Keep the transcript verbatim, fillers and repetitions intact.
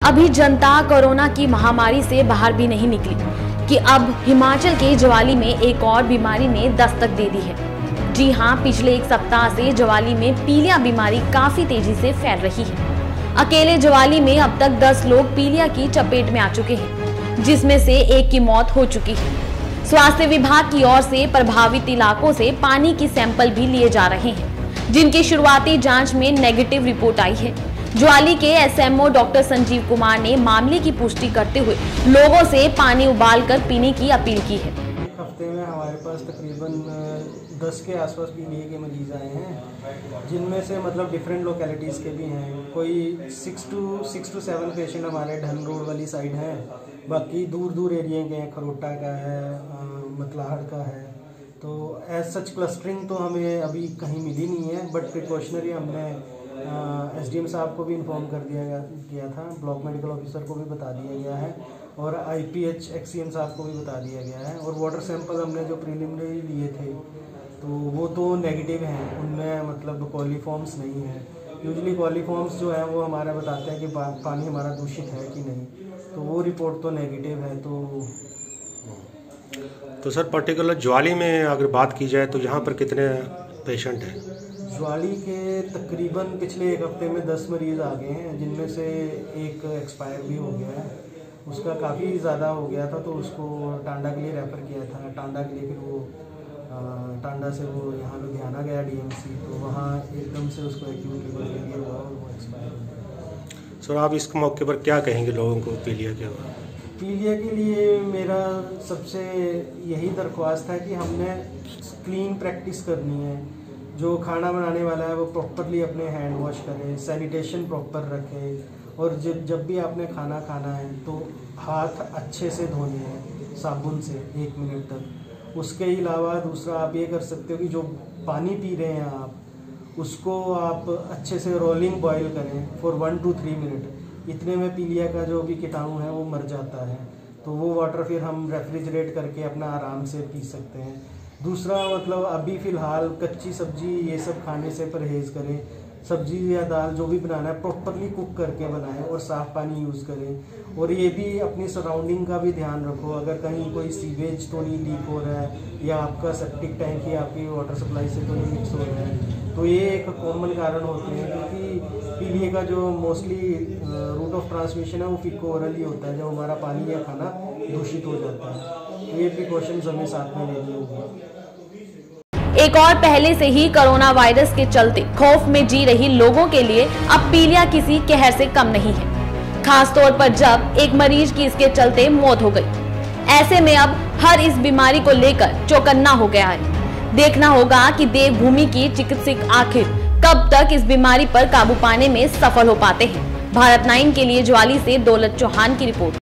अभी जनता कोरोना की महामारी से बाहर भी नहीं निकली कि अब हिमाचल के ज्वाली में एक और बीमारी ने दस्तक दे दी है। जी हां, पिछले एक सप्ताह से ज्वाली में पीलिया बीमारी काफी तेजी से फैल रही है। अकेले ज्वाली में अब तक दस लोग पीलिया की चपेट में आ चुके हैं, जिसमें से एक की मौत हो चुकी है। स्वास्थ्य विभाग की ओर से प्रभावित इलाकों से पानी की सैंपल भी लिए जा रहे हैं, जिनकी शुरुआती जांच में नेगेटिव रिपोर्ट आई है। ज्वाली के एसएमओ डॉक्टर संजीव कुमार ने मामले की पुष्टि करते हुए लोगों से पानी उबालकर पीने की अपील की है। एक हफ्ते में हमारे पास तकरीबन दस के आसपास पीलिया के मरीज आए हैं, जिनमें से मतलब डिफरेंट लोकेलिटीज़ के भी हैं। कोई six two six two seven patient हमारे ढन रोड वाली साइड हैं, बाकी दूर दूर एरिया के हैं, खरोटा का है, मतलाहड़ का है। तो एज सच क्लस्टरिंग तो हमें अभी कहीं मिली नहीं है, बट प्रिकॉशनरी हमने एसडीएम साहब को भी इन्फॉर्म कर दिया गया किया था, ब्लॉक मेडिकल ऑफिसर को भी बता दिया गया है और आईपीएच एक्सीएम साहब को भी बता दिया गया है। और वाटर सैंपल हमने जो प्रीलिमिनरी लिए थे तो वो तो नेगेटिव हैं, उनमें मतलब कॉलीफॉर्म्स नहीं है। यूजुअली कॉलीफॉर्म्स जो है वो हमारा बताते हैं कि पा, पानी हमारा दूषित है कि नहीं, तो वो रिपोर्ट तो नेगेटिव है। तो तो सर पर्टिकुलर ज्वाली में अगर बात की जाए तो यहाँ पर कितने पेशेंट हैं? ज्वाली के तकरीबन पिछले एक हफ्ते में दस मरीज़ आ गए हैं, जिनमें से एक एक्सपायर भी हो गया है। उसका काफ़ी ज़्यादा हो गया था तो उसको टांडा के लिए रेफ़र किया था। टांडा के लिए फिर वो टांडा से वो यहाँ लुधियाना गया डीएमसी, तो वहाँ एकदम से उसको एक्यूट लीवर फेलियर हुआ और वो एक्सपायर हो गया। सर आप इस मौके पर क्या कहेंगे लोगों को पीलिया के हुआ? पीलिया के लिए मेरा सबसे यही दरख्वास्त है कि हमने क्लीन प्रैक्टिस करनी है। जो खाना बनाने वाला है वो प्रॉपरली अपने हैंड वॉश करे, सैनिटेशन प्रॉपर रखे, और जब जब भी आपने खाना खाना है तो हाथ अच्छे से धोने हैं साबुन से एक मिनट तक। उसके अलावा दूसरा आप ये कर सकते हो कि जो पानी पी रहे हैं आप उसको आप अच्छे से रोलिंग बॉयल करें for one two three minute. इतने में पीलिया का जो भी कीटाणु है वो मर जाता है। तो वो वाटर फिर हम रेफ्रिजरेट करके अपना आराम से पी सकते हैं। दूसरा मतलब अभी फ़िलहाल कच्ची सब्जी ये सब खाने से परहेज़ करें। सब्जी या दाल जो भी बनाना है प्रॉपरली कुक करके बनाएं और साफ़ पानी यूज़ करें। और ये भी अपनी सराउंडिंग का भी ध्यान रखो, अगर कहीं कोई सीवेज तो नहीं लीक हो रहा है या आपका सेप्टिक टैंक ही आपकी वाटर सप्लाई से तो नहीं मिक्स हो रहा है। तो ये एक कॉमन कारण होते हैं, क्योंकि पीलिया का जो मोस्टली रूट ऑफ ट्रांसमिशन है वो फीको ओरल ही होता है, जब हमारा पानी या खाना दूषित हो जाता है। तो ये प्रिकॉशंस हमें साथ में लेनी होगी। एक और पहले से ही कोरोना वायरस के चलते खौफ में जी रही लोगों के लिए अब पीलिया किसी कहर से कम नहीं है, खास तौर पर जब एक मरीज की इसके चलते मौत हो गई। ऐसे में अब हर इस बीमारी को लेकर चौकन्ना हो गया है। देखना होगा कि देवभूमि की चिकित्सक आखिर कब तक इस बीमारी पर काबू पाने में सफल हो पाते हैं। भारत नाइन के लिए ज्वाली से दौलत चौहान की रिपोर्ट।